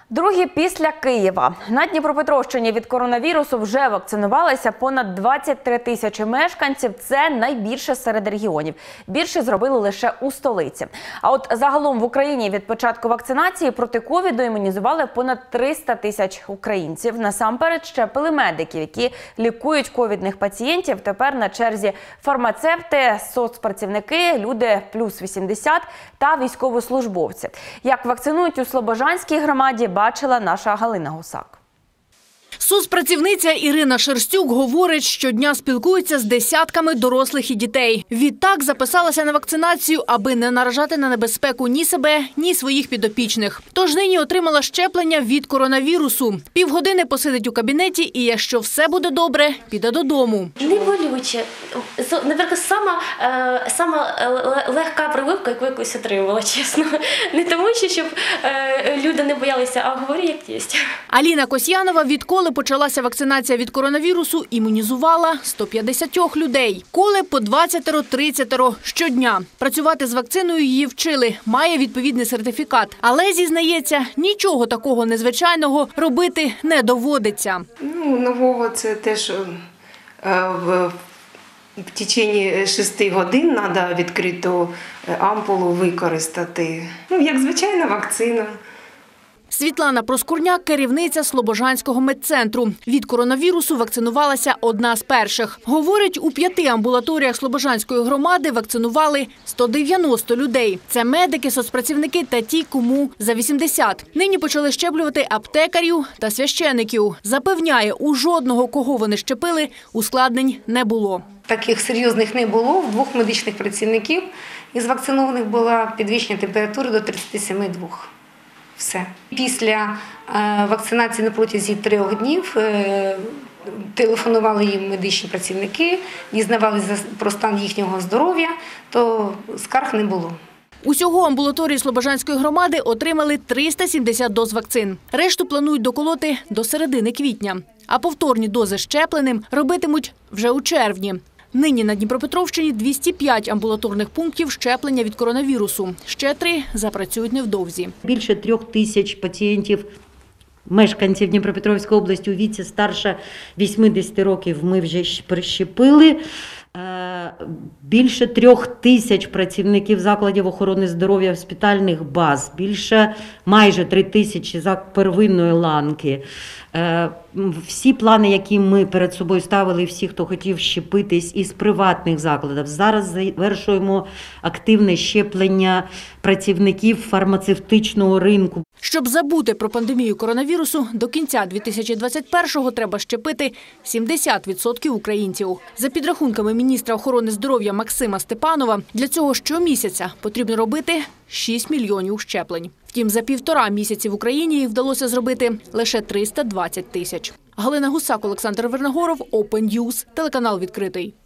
Другі після Києва. На Дніпропетровщині від коронавірусу вже вакцинувалися понад 23 тисячі мешканців. Це найбільше серед регіонів. Більше зробили лише у столиці. А от загалом в Україні від початку вакцинації проти ковіду імунізували понад 300 тисяч українців. Насамперед щепили медиків, які лікують ковідних пацієнтів. Тепер на черзі фармацевти, соцпрацівники, люди плюс 80 та військовослужбовці. Як вакцинують у Слобожанській громаді, бачила наша Галина Гусак. Соцпрацівниця Ірина Шерстюк говорить, щодня спілкується з десятками дорослих і дітей. Відтак записалася на вакцинацію, аби не наражати на небезпеку ні себе, ні своїх підопічних. Тож нині отримала щеплення від коронавірусу. Півгодини посидить у кабінеті і, якщо все буде добре, піде додому. Не болюче. Наприклад, сама легка прививка, яку якось отримувала, чесно. Не тому, щоб люди не боялися, а говорю, як є. Аліна Косьянова відколи почалася вакцинація від коронавірусу, імунізувала 150 людей. Коли по 20-30 щодня. Працювати з вакциною її вчили, має відповідний сертифікат. Але, зізнається, нічого такого незвичайного робити не доводиться. Нового це теж в течение 6 годин треба відкриту ампулу використати. Як звичайна вакцина. Світлана Проскурняк – керівниця Слобожанського медцентру. Від коронавірусу вакцинувалася одна з перших. Говорить, у 5 амбулаторіях Слобожанської громади вакцинували 190 людей. Це медики, соцпрацівники та ті, кому за 80. Нині почали щеплювати аптекарів та священиків. Запевняє, у жодного, кого вони щепили, ускладнень не було. Таких серйозних не було. В 2 медичних працівників із вакцинованих була підвищення температури до 37,2. Все. Після вакцинації на протязі 3 днів телефонували їм медичні працівники, дізнавалися про стан їхнього здоров'я, то скарг не було. Усього амбулаторії Слобожанської громади отримали 370 доз вакцин. Решту планують доколоти до середини квітня. А повторні дози щепленим робитимуть вже у червні. Нині на Дніпропетровщині 205 амбулаторних пунктів щеплення від коронавірусу. Ще 3 запрацюють невдовзі. Більше 3 тисяч пацієнтів, мешканців Дніпропетровської області у віці старше 80 років ми вже прищепили. Більше 3 тисяч працівників закладів охорони здоров'я, госпітальних баз, майже 3 тисячі за первинної ланки. Всі плани, які ми перед собою ставили, всі, хто хотів щепитись із приватних закладів. Зараз завершуємо активне щеплення працівників фармацевтичного ринку. Щоб забути про пандемію коронавірусу, до кінця 2021-го треба щепити 70% українців. За підрахунками міністра охорони здоров'я Максима Степанова, для цього щомісяця потрібно робити 6 мільйонів щеплень. Втім, за 1,5 місяці в Україні їх вдалося зробити лише 320 тисяч. Галина Гусак, Олександр Верногоров, Open News, телеканал «Відкритий».